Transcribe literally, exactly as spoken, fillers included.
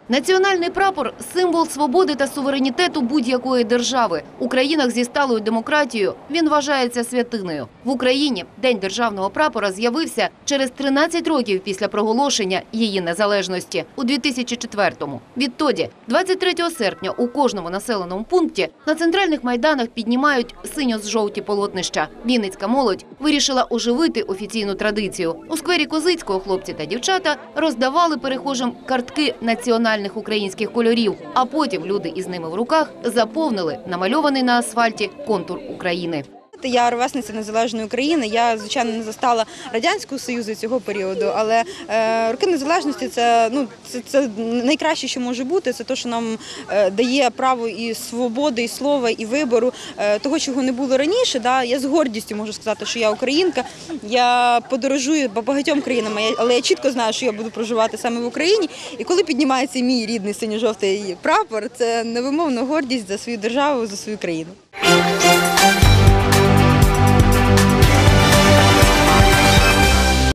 Національний прапор – символ свободи та суверенітету будь-якої держави. У країнах зі сталою демократією він вважається святиною. В Україні День державного прапора з'явився через тринадцять років після проголошення її незалежності – у дві тисячі четвертому. Відтоді, двадцять третього серпня, у кожному населеному пункті на центральних майданах піднімають синьо-жовті полотнища. Вінницька молодь вирішила оживити офіційну традицію. У сквері Козицького хлопці та дівчата роздавали перехожим картки національних українських кольорів, а потім люди із ними в руках заповнили намальований на асфальті контур України. Я ровесниця незалежної України, я, звичайно, не застала Радянського Союзу цього періоду, але е, роки незалежності – це, ну, це, це найкраще, що може бути, це те, що нам е, дає право і свободи, і слова, і вибору, е, того, чого не було раніше. Да? Я з гордістю можу сказати, що я українка, я подорожую по багатьом країнам, але я чітко знаю, що я буду проживати саме в Україні, і коли піднімається мій рідний синьо-жовтий прапор, це невимовна гордість за свою державу, за свою країну.